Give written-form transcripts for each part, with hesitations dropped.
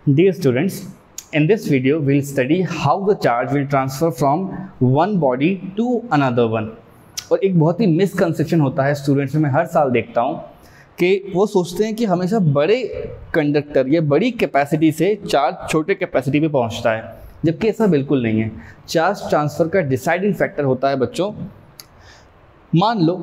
Dear students, in this video we'll study how the charge will transfer from one body to another one. और एक बहुत ही misconception होता है students में, मैं हर साल देखता हूँ कि वो सोचते हैं कि हमेशा बड़े कंडक्टर या बड़ी कैपेसिटी से चार्ज छोटे कैपेसिटी पे पहुँचता है, जबकि ऐसा बिल्कुल नहीं है। चार्ज ट्रांसफ़र का डिसाइडिंग फैक्टर होता है बच्चों, मान लो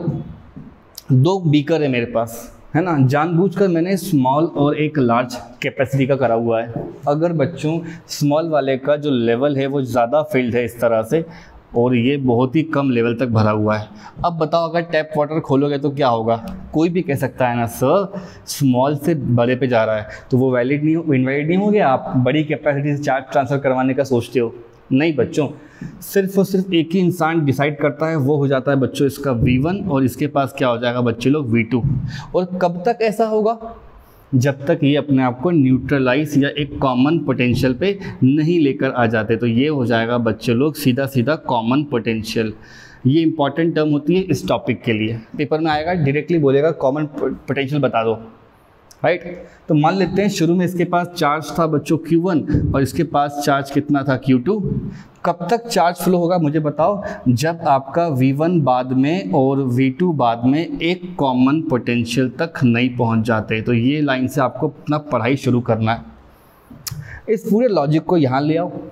दो बीकर है मेरे पास, है ना, जानबूझकर मैंने स्मॉल और एक लार्ज कैपेसिटी का करा हुआ है। अगर बच्चों स्मॉल वाले का जो लेवल है वो ज़्यादा फिल्ड है इस तरह से और ये बहुत ही कम लेवल तक भरा हुआ है, अब बताओ अगर टैप वाटर खोलोगे तो क्या होगा? कोई भी कह सकता है ना सर स्मॉल से बड़े पे जा रहा है, तो वो वैलिड नहीं इनवैलिड नहीं हो गया? आप बड़ी कैपेसिटी से चार्ज ट्रांसफ़र करवाने का सोचते हो। नहीं बच्चों, सिर्फ और सिर्फ एक ही इंसान डिसाइड करता है, वो हो जाता है बच्चों इसका V1 और इसके पास क्या हो जाएगा बच्चे लोग V2। और कब तक ऐसा होगा? जब तक ये अपने आप को न्यूट्रलाइज या एक कॉमन पोटेंशियल पे नहीं लेकर आ जाते, तो ये हो जाएगा बच्चे लोग सीधा सीधा कॉमन पोटेंशियल। ये इंपॉर्टेंट टर्म होती है इस टॉपिक के लिए, पेपर में आएगा डायरेक्टली बोलेगा कॉमन पोटेंशियल बता दो, राइट। तो मान लेते हैं शुरू में इसके पास चार्ज था बच्चों Q1 और इसके पास चार्ज कितना था Q2। कब तक चार्ज फ्लो होगा मुझे बताओ? जब आपका V1 बाद में और V2 बाद में एक कॉमन पोटेंशियल तक नहीं पहुंच जाते। तो ये लाइन से आपको अपना पढ़ाई शुरू करना है। इस पूरे लॉजिक को यहाँ ले आओ।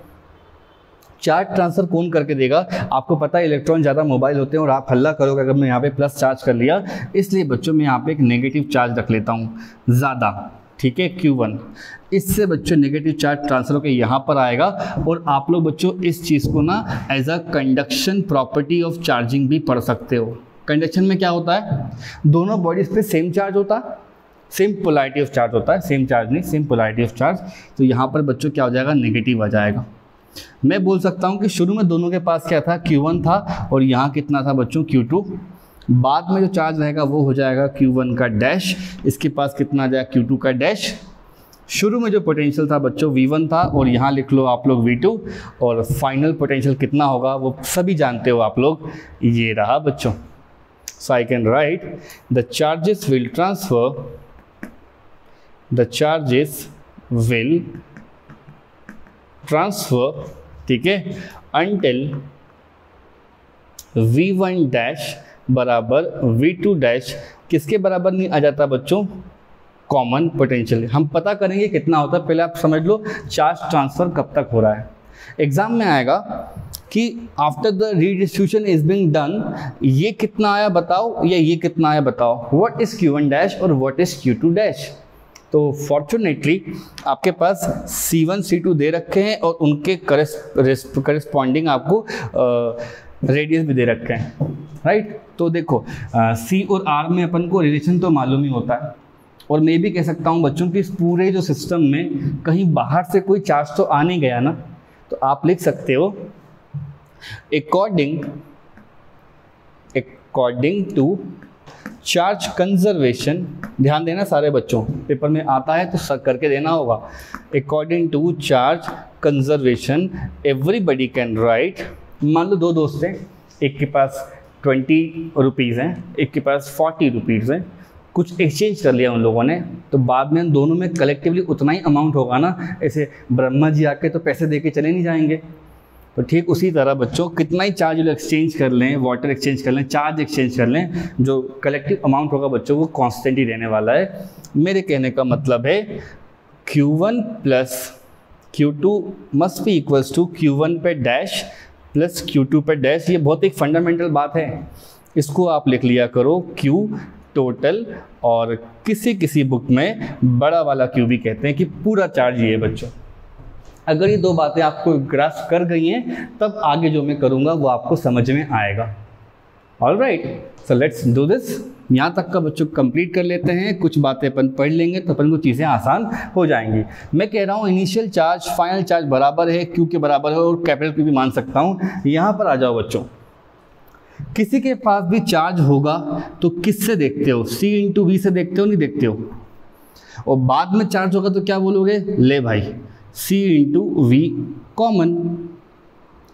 चार्ज ट्रांसफ़र कौन करके देगा? आपको पता है इलेक्ट्रॉन ज़्यादा मोबाइल होते हैं और आप हल्ला करोगे अगर मैं यहाँ पे प्लस चार्ज कर लिया, इसलिए बच्चों मैं यहाँ पे एक नेगेटिव चार्ज रख लेता हूँ ज़्यादा, ठीक है, Q1। इससे बच्चों नेगेटिव चार्ज ट्रांसफ़र होकर यहाँ पर आएगा और आप लोग बच्चों इस चीज़ को ना as a conduction property of charging भी पढ़ सकते हो। कंडक्शन में क्या होता है? दोनों बॉडीज़ पे सेम चार्ज होता है, सेम पोलैरिटी ऑफ चार्ज होता है, सेम चार्ज नहीं सेम पोलैरिटी ऑफ चार्ज। तो यहाँ पर बच्चों क्या हो जाएगा? नेगेटिव आ जाएगा। मैं बोल सकता हूँ कि शुरू में दोनों के पास क्या था? Q1 था और यहाँ कितना था बच्चों? Q2। बाद में जो चार्ज रहेगा वो हो जाएगा Q1 का डैश, इसके पास कितना आ जाएगा? Q2 का डैश। शुरू में जो पोटेंशियल था बच्चों V1 था और यहाँ लिख लो आप लोग V2, और फाइनल पोटेंशियल कितना होगा वो सभी जानते हो आप लोग, ये रहा बच्चों। So I can write the charges will transfer, ठीक है, until V1 डैश बराबर V2 डैश किसके बराबर नहीं आ जाता बच्चों? Common potential. हम पता करेंगे कितना होता है, पहले आप समझ लो चार्ज ट्रांसफ़र कब तक हो रहा है। एग्जाम में आएगा कि after the redistribution is being done, ये कितना आया बताओ या ये कितना आया बताओ, व्हाट इज Q1 डैश और व्हाट इज Q2 डैश। तो फॉर्चुनेटली आपके पास C1 C2 दे रखे हैं और उनके करस्पॉन्डिंग आपको रेडियस भी दे रखे हैं, राइट। तो देखो C और R में अपन को रिलेशन तो मालूम ही होता है, और मैं भी कह सकता हूँ बच्चों कि इस पूरे जो सिस्टम में कहीं बाहर से कोई चार्ज तो आ नहीं गया ना। तो आप लिख सकते हो अकॉर्डिंग टू चार्ज कंजर्वेशन। ध्यान देना सारे बच्चों, पेपर में आता है तो सब करके देना होगा। According to charge conservation everybody can write, मान लो दो दोस्त हैं, एक के पास 20 रुपीज़ हैं, एक के पास 40 रुपीज़ हैं, कुछ एक्सचेंज कर लिया उन लोगों ने, तो बाद में दोनों में कलेक्टिवली उतना ही अमाउंट होगा ना। ऐसे ब्रह्मा जी आके तो पैसे दे के चले नहीं जाएंगे। तो ठीक उसी तरह बच्चों कितना ही चार्ज एक्सचेंज कर लें, वाटर एक्सचेंज कर लें, चार्ज एक्सचेंज कर लें, जो कलेक्टिव अमाउंट होगा बच्चों वो कांस्टेंट ही रहने वाला है। मेरे कहने का मतलब है Q1 plus Q2 must be equals to Q1 पे डैश प्लस Q2 पे डैश। ये बहुत एक फंडामेंटल बात है, इसको आप लिख लिया करो Q टोटल, और किसी बुक में बड़ा वाला Q भी कहते हैं कि पूरा चार्ज ये है बच्चों। अगर ये दो बातें आपको ग्रास्प कर गई हैं तब आगे जो मैं करूँगा वो आपको समझ में आएगा। Alright, so let's do this. यहाँ तक का बच्चों कंप्लीट कर लेते हैं, कुछ बातें अपन पढ़ लेंगे तो अपन को चीज़ें आसान हो जाएंगी। मैं कह रहा हूँ इनिशियल चार्ज फाइनल चार्ज बराबर है, Q के बराबर है, और कैपिटल Q भी मान सकता हूँ। यहाँ पर आ जाओ बच्चों, किसी के पास भी चार्ज होगा तो किससे देखते हो? C इंटू V से देखते हो, नहीं देखते हो? और बाद में चार्ज होगा तो क्या बोलोगे? ले भाई C इंटू V कॉमन,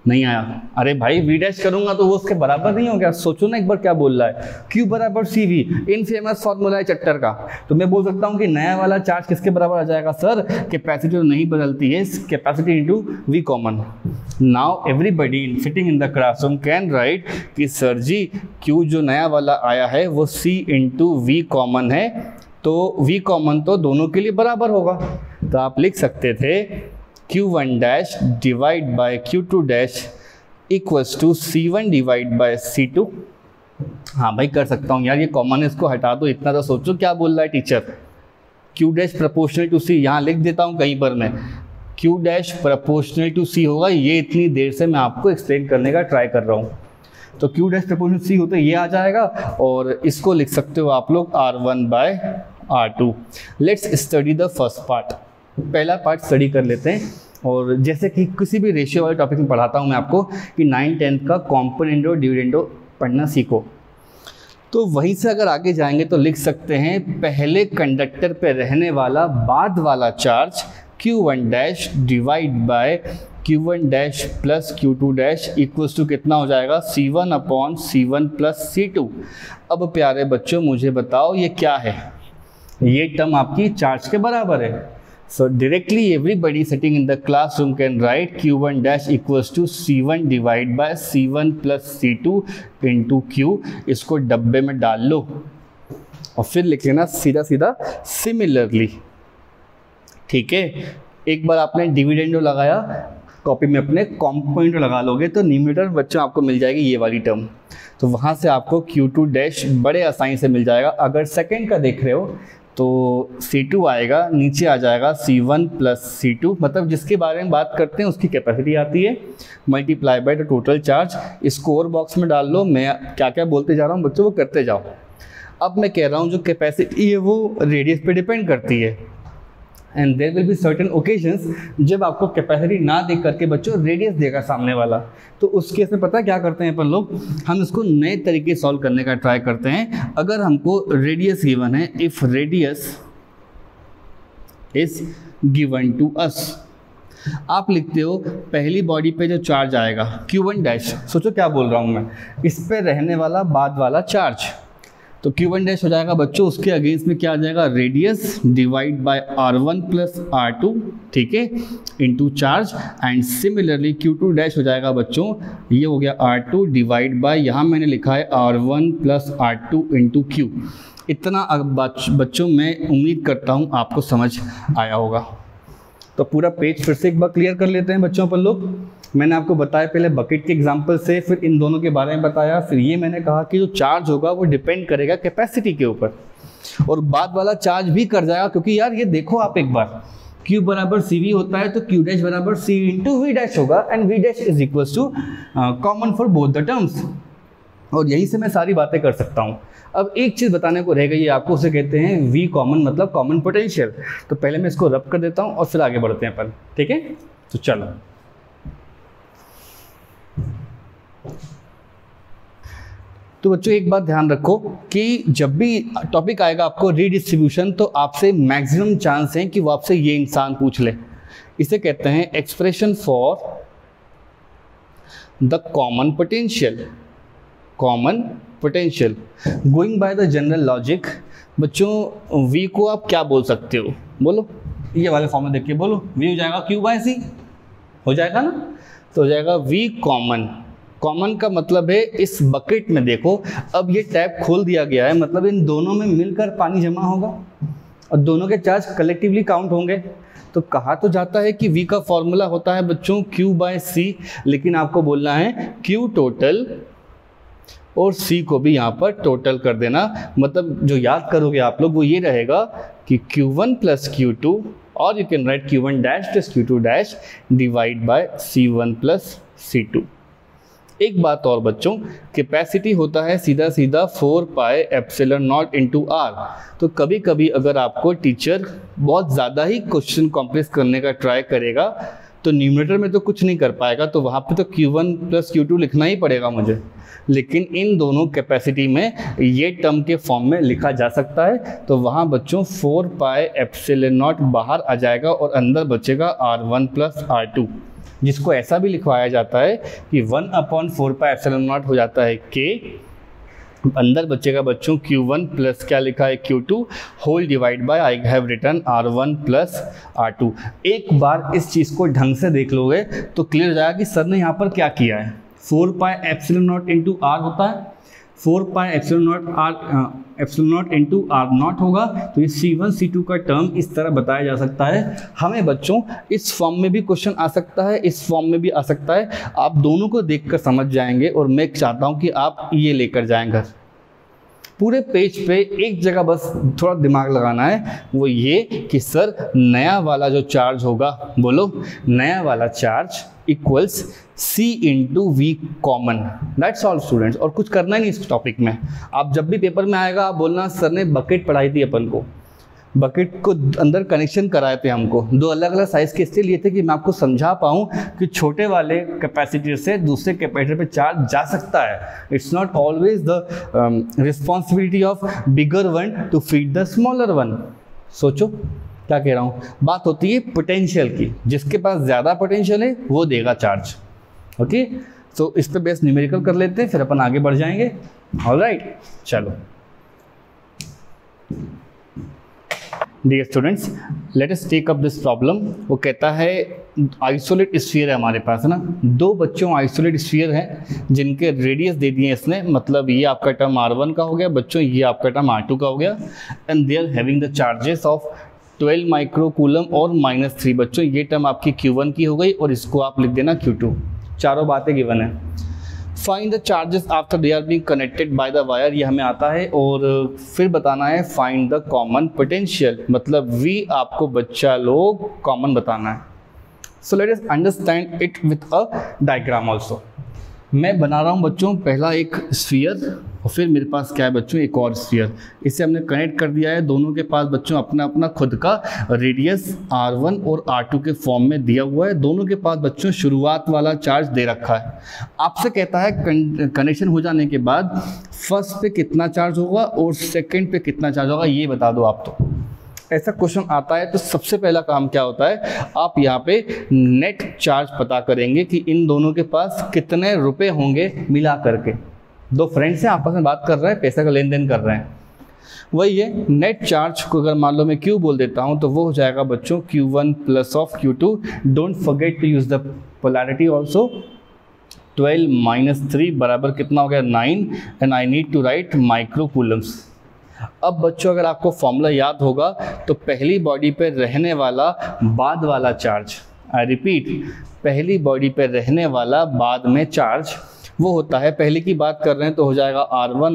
नहीं आया। अरे भाई वी डैश करूंगा तो वो उसके बराबर नहीं हो गया। सोचो ना एक बार क्या बोल रहा है, Q बराबर CV, इन फेमस फॉर्मूला है चट्टर का। तो मैं बोल सकता हूँ कि नया वाला चार्ज किसके बराबर आ जाएगा सर, कैपेसिटी तो नहीं बदलती है, capacity into V common. Now everybody sitting in the classroom can write कि सर जी Q जो नया वाला आया है वो C इंटू V कॉमन है, तो V कॉमन तो दोनों के लिए बराबर होगा। तो आप लिख सकते थे Q1 dash divide by Q2 dash equals to C1 divide by C2। हाँ भाई कर सकता हूँ यार, ये कॉमन है इसको हटा दो, इतना तो सोचो क्या बोल रहा है teacher. Q dash proportional to C, यहाँ लिख देता हूँ कहीं पर मैं, Q dash proportional to C होगा। ये इतनी देर से मैं आपको एक्सप्लेन करने का ट्राई कर रहा हूँ। तो Q डैश प्रोपोर्शनल C होता है, ये आ जाएगा, और इसको लिख सकते हो आप लोग R1 by R2। Let's study the first part. पहला पार्ट स्टडी कर लेते हैं। और जैसे कि किसी भी रेशियो वाले टॉपिक में पढ़ाता हूँ मैं आपको कि 9/10 का कॉम्पोनेंडो डिविडेंडो पढ़ना सीखो। तो वहीं से अगर आगे जाएंगे तो लिख सकते हैं पहले कंडक्टर पे रहने वाला बाद वाला charge Q1 dash divide by Q1 dash plus Q2 dash equals to कितना हो जाएगा, C1 upon C1 plus C2। अब प्यारे बच्चों मुझे बताओ ये क्या है, ये टर्म आपकी चार्ज के बराबर है। So directly everybody sitting in the classroom can write Q1 dash equals to C1 divide by C1 plus C2 into Q। इसको डब्बे में डाल लो और फिर लिख लेना सीधा सीधा सिमिलरली। ठीक है, एक बार आपने डिविडेंडो लगाया कॉपी में अपने कॉम्पोनेंट लगा लोगे तो न्यूमरेटर बच्चों आपको मिल जाएगी ये वाली टर्म। तो वहाँ से आपको Q2 डैश बड़े आसानी से मिल जाएगा। अगर सेकेंड का देख रहे हो तो C2 आएगा, नीचे आ जाएगा C1 प्लस C2, मतलब जिसके बारे में बात करते हैं उसकी कैपेसिटी आती है, multiply by the total charge. इसको और बॉक्स में डाल लो, मैं क्या क्या बोलते जा रहा हूँ बच्चों वो करते जाओ। अब मैं कह रहा हूँ जो कैपेसिटी है वो रेडियस पे डिपेंड करती है, and there will be certain occasions जब आपको कैपेसिटी ना देख करके बच्चों रेडियस देगा सामने वाला, तो उस केस में पता है क्या करते हैं अपन लोग, हम इसको नए तरीके सॉल्व करने का ट्राई करते हैं। अगर हमको रेडियस गिवन है, if radius is given to us, आप लिखते हो पहली बॉडी पे जो चार्ज आएगा Q1 डैश, सोचो क्या बोल रहा हूँ मैं, इस पे रहने वाला बाद वाला चार्ज, तो Q1 डैश हो जाएगा बच्चों, उसके अगेंस्ट में क्या आ जाएगा, radius divide by R1 plus R2, ठीक है, into charge. And similarly Q2 dash हो जाएगा बच्चों, ये हो गया R2 डिवाइड बाय, यहाँ मैंने लिखा है R1 plus R2 into Q। इतना अब बच्चों मैं उम्मीद करता हूँ आपको समझ आया होगा। तो पूरा पेज फिर से एक बार क्लियर कर लेते हैं बच्चों अपन लोग। मैंने आपको बताया पहले बकेट के एग्जांपल से, फिर इन दोनों के बारे में बताया, फिर ये मैंने कहा कि जो चार्ज होगा वो डिपेंड करेगा कैपेसिटी के ऊपर, और बाद वाला चार्ज भी कर जाएगा, क्योंकि यार ये देखो आप एक बार, Q बराबर CV होता है तो Q डैश बराबर C इंटू V डैश होगा, and V dash is equals to common for both the terms, और यहीं से मैं सारी बातें कर सकता हूँ। अब एक चीज़ बताने को रह गई आपको, उसे कहते हैं V कॉमन, मतलब कॉमन पोटेंशियल। तो पहले मैं इसको रब कर देता हूँ और फिर आगे बढ़ते हैं अपन, ठीक है। तो चलो, तो बच्चों एक बात ध्यान रखो कि जब भी टॉपिक आएगा आपको रीडिस्ट्रीब्यूशन, तो आपसे मैक्सिमम चांस है कि वो आपसे ये इंसान पूछ ले। इसे कहते हैं expression for the common potential. Common potential going by the general logic, बच्चों V को आप क्या बोल सकते हो, बोलो, ये वाले फॉर्म में देख के बोलो, V हो जाएगा Q बाय C, हो जाएगा ना, तो हो जाएगा V कॉमन। कॉमन का मतलब है इस बकेट में देखो, अब ये टैप खोल दिया गया है, मतलब इन दोनों में मिलकर पानी जमा होगा और दोनों के चार्ज कलेक्टिवली काउंट होंगे। तो कहा तो जाता है कि V का फॉर्मूला होता है बच्चों Q बाय C, लेकिन आपको बोलना है Q टोटल और C को भी यहाँ पर टोटल कर देना। मतलब जो याद करोगे आप लोग वो ये रहेगा कि Q1 प्लस Q2, और you can write Q1 dash plus Q2 dash divide by C1 plus C2। एक बात और बच्चों, कैपेसिटी होता है सीधा सीधा 4 pi epsilon naught into R. तो कभी कभी अगर आपको टीचर बहुत ज़्यादा ही क्वेश्चन कॉम्प्लेक्स करने का ट्राई करेगा तो न्यूमरेटर में तो कुछ नहीं कर पाएगा, तो वहाँ पे तो Q1 प्लस Q2 लिखना ही पड़ेगा मुझे। लेकिन इन दोनों कैपेसिटी में ये टर्म के फॉर्म में लिखा जा सकता है, तो वहाँ बच्चों 4 पाई एप्सिलॉन नॉट बाहर आ जाएगा और अंदर बचेगा R1 प्लस R2। जिसको ऐसा भी लिखवाया जाता है कि 1/4πε0 हो जाता है k, अंदर बचेगा बच्चों Q1 प्लस क्या लिखा है Q2 whole divide by I have return R1 plus R2। एक बार इस चीज़ को ढंग से देख लोगे तो क्लियर हो जाएगा कि सर ने यहाँ पर क्या किया है। 4πε0 इंटू R होता है, 4πε0 इंटू R0 होगा, तो ये C1 C2 का टर्म इस तरह बताया जा सकता है। हमें बच्चों इस फॉर्म में भी क्वेश्चन आ सकता है, इस फॉर्म में भी आ सकता है, आप दोनों को देखकर समझ जाएंगे। और मैं चाहता हूँ कि आप ये लेकर जाएं घर। पूरे पेज पे एक जगह बस थोड़ा दिमाग लगाना है, वो ये कि सर नया वाला जो चार्ज होगा, बोलो नया वाला charge equals C into V common. That's all students, और कुछ करना ही नहीं इस टॉपिक में। आप जब भी पेपर में आएगा आप बोलना सर ने बकेट पढ़ाई थी अपन को, बकेट को अंदर कनेक्शन कराए थे हमको, दो अलग अलग साइज़ के इसलिए लिए थे कि मैं आपको समझा पाऊँ कि छोटे वाले कैपेसिटर से दूसरे कैपेसिटर पे चार्ज जा सकता है। It's not always the responsibility of bigger one to feed the smaller one. सोचो क्या कह रहा हूँ, बात होती है पोटेंशियल की, जिसके पास ज़्यादा पोटेंशियल है वो देगा चार्ज। ओके, तो इस पे बेस न्यूमेरिकल कर लेते हैं, फिर अपन आगे बढ़ जाएंगे। ऑलराइट, चलो dear students, let us take up this problem. वो कहता है आइसोलेट स्फीयर है हमारे पास, है ना, दो बच्चों आइसोलेट स्फीयर हैं जिनके रेडियस दे दिए इसने, मतलब ये आपका टर्म R1 का हो गया बच्चों, ये आपका टर्म R2 का हो गया, and they are having the charges of 12 microcoulomb और -3 बच्चों, ये टर्म आपकी Q1 की हो गई और इसको आप लिख देना Q2। चारों बातें गिवन है। Find the charges after they are being connected by the wire, ये हमें आता है। और फिर बताना है फाइंड द कॉमन पोटेंशियल, मतलब V आपको बच्चा लोग कॉमन बताना है। So let us understand it with a diagram also. मैं बना रहा हूँ बच्चों पहला एक स्फीयर और फिर मेरे पास क्या है बच्चों एक और स्फीयर, इसे हमने कनेक्ट कर दिया है। दोनों के पास बच्चों अपना अपना खुद का रेडियस R1 और R2 के फॉर्म में दिया हुआ है। दोनों के पास बच्चों शुरुआत वाला चार्ज दे रखा है। आपसे कहता है कनेक्शन हो जाने के बाद फर्स्ट पे कितना चार्ज होगा और सेकंड पे कितना चार्ज होगा, ये बता दो आप। तो ऐसा क्वेश्चन आता है तो सबसे पहला काम क्या होता है, आप यहाँ पे नेट चार्ज पता करेंगे कि इन दोनों के पास कितने रुपए होंगे मिला करके। दो फ्रेंड्स हैं आपस में बात कर रहे हैं, पैसा का लेन देन कर रहे हैं, वही है नेट चार्ज को अगर मान लो मैं Q बोल देता हूँ तो वो हो जाएगा बच्चों Q1 plus of Q2। Don't forget to use the polarity also. 12 - 3 बराबर कितना हो गया 9, and I need to write microcoulombs. अब बच्चों अगर आपको फॉर्मूला याद होगा तो पहली बॉडी पे रहने वाला बाद वाला चार्ज, आई रिपीट, पहली बॉडी पे रहने वाला बाद में चार्ज वो होता है, पहले की बात कर रहे हैं तो हो जाएगा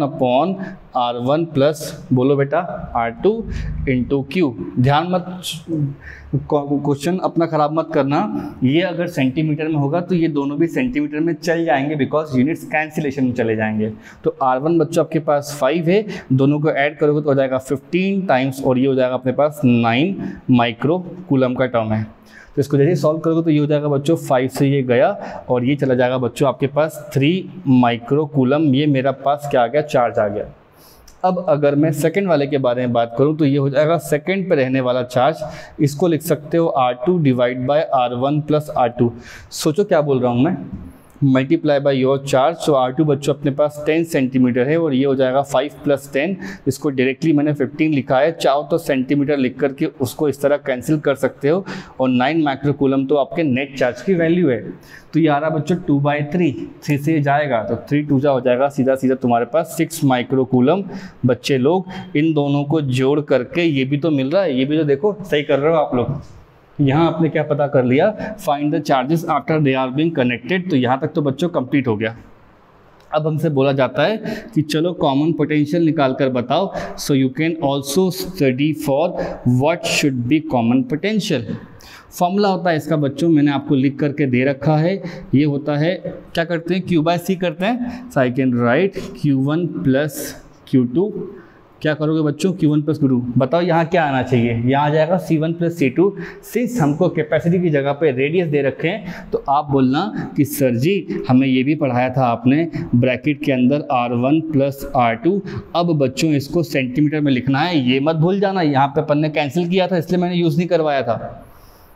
R1/R1 प्लस बोलो बेटा R2 इंटू Q। ध्यान मत, क्वेश्चन अपना ख़राब मत करना, ये अगर सेंटीमीटर में होगा तो ये दोनों भी सेंटीमीटर में चल जाएंगे बिकॉज यूनिट्स कैंसिलेशन में चले जाएंगे। तो R1 बच्चों आपके पास 5 है, दोनों को ऐड करोगे तो हो जाएगा 15 टाइम्स और ये हो जाएगा अपने पास 9 माइक्रो कूलम का टर्म है। तो इसको जैसे सॉल्व करोगे तो ये हो जाएगा बच्चों 5 से ये गया और ये चला जाएगा बच्चों आपके पास 3 माइक्रो कूलम, ये मेरा पास क्या आ गया चार्ज आ गया। अब अगर मैं सेकंड वाले के बारे में बात करूं तो ये हो जाएगा सेकंड पे रहने वाला चार्ज, इसको लिख सकते हो R2 divide by R1 plus R2। सोचो क्या बोल रहा हूं मैं, multiply by your charge. So R2 बच्चों अपने पास 10 सेंटीमीटर है और ये हो जाएगा 5 + 10, इसको डायरेक्टली मैंने 15 लिखा है, चाहो तो सेंटीमीटर लिख करके उसको इस तरह कैंसिल कर सकते हो। और 9 माइक्रोकूलम तो आपके नेट चार्ज की वैल्यू है। तो ये आ रहा बच्चों 2/3, 3 से जाएगा तो 3 2 जा हो जाएगा, सीधा सीधा तुम्हारे पास 6 माइक्रोकूलम। बच्चे लोग इन दोनों को जोड़ करके ये भी तो मिल रहा है, ये भी तो देखो सही कर रहे हो आप लोग। यहाँ आपने क्या पता कर लिया, find the charges after they are being connected. तो यहाँ तक तो बच्चों कंप्लीट हो गया। अब हमसे बोला जाता है कि चलो कॉमन पोटेंशियल निकाल कर बताओ। So you can also study for what should be common potential. Formula होता है इसका बच्चों, मैंने आपको लिख करके दे रखा है। ये होता है, क्या करते हैं Q/C करते हैं। So I can write Q1 plus Q2। क्या करोगे बच्चों Q1 प्लस Q2, बताओ यहाँ क्या आना चाहिए, यहाँ आ जाएगा C1 प्लस C2। सिंस हमको कैपेसिटी की जगह पे रेडियस दे रखे हैं तो आप बोलना कि सर जी हमें ये भी पढ़ाया था आपने ब्रैकेट के अंदर R1 प्लस R2। अब बच्चों इसको सेंटीमीटर में लिखना है, ये मत भूल जाना, यहाँ पे अपन ने कैंसिल किया था इसलिए मैंने यूज़ नहीं करवाया था।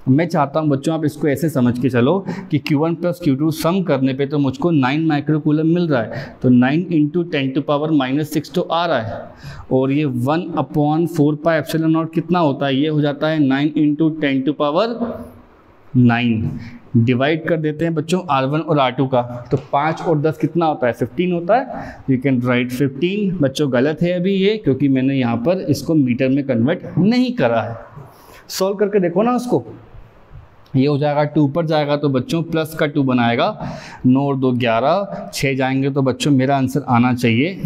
मैं चाहता हूँ बच्चों आप इसको ऐसे समझ के चलो कि Q1 प्लस Q2 सम करने पे तो मुझको 9 माइक्रोकूलम मिल रहा है, तो 9 इंटू 10⁻⁻6 तो आ रहा है, और ये 1/4 पाई एप्सिलॉन नॉट कितना होता है, ये हो जाता है 9 इंटू 10⁻9। डिवाइड कर देते हैं बच्चों R1 और R2 का, तो 5 और 10 कितना होता है, 15 होता है। You can write 15। बच्चों गलत है अभी ये, क्योंकि मैंने यहाँ पर इसको मीटर में कन्वर्ट नहीं करा है। सॉल्व करके देखो ना उसको, ये हो जाएगा 2 पर जाएगा तो बच्चों प्लस का 2 बनाएगा, 9 और 2 11, 6 जाएंगे तो बच्चों मेरा आंसर आना चाहिए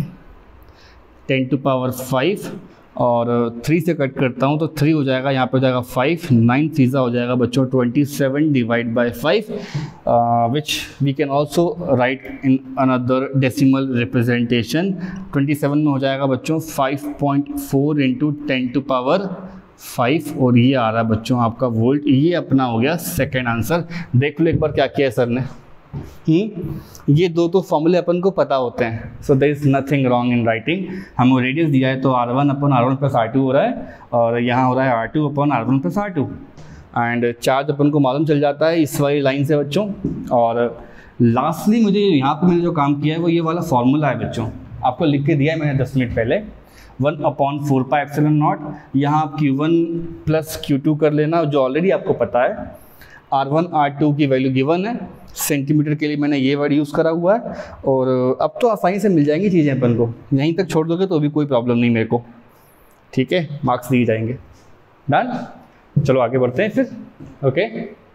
10⁻5, और 3 से कट करता हूँ तो 3 हो जाएगा, यहाँ पे हो जाएगा 5, 9 3 हो जाएगा बच्चों 27 divide by 5, which we can also write in another decimal representation. 27 में हो जाएगा बच्चों 5.4 इंटू 10⁻5, और ये आ रहा है बच्चों आपका वोल्ट। ये अपना हो गया सेकेंड आंसर। देख लो एक बार क्या किया है सर ने। ये दो तो फॉर्मूले अपन को पता होते हैं, so there is nothing wrong in writing. हमें रेडियस दिया है तो R1/R1 प्लस R2 हो रहा है, और यहाँ हो रहा है R2/R1 plus R2, and charge अपन को मालूम चल जाता है इस वाली लाइन से बच्चों। और लास्टली मुझे यहाँ पे मैंने जो काम किया है वो ये वाला फॉर्मूला है बच्चों, आपको लिख के दिया है मैंने 10 मिनट पहले, 1/4 पाई एप्सिलॉन नॉट। यहाँ आप Q1 प्लस Q2 कर लेना, जो ऑलरेडी आपको पता है। R1 R2 की वैल्यू गिवन है, सेंटीमीटर के लिए मैंने ये वर्ड यूज़ करा हुआ है, और अब तो आसानी से मिल जाएंगी चीज़ें अपन को। यहीं तक छोड़ दोगे तो भी कोई प्रॉब्लम नहीं मेरे को, ठीक है, मार्क्स दिए जाएंगे। डन, चलो आगे बढ़ते हैं फिर। ओके।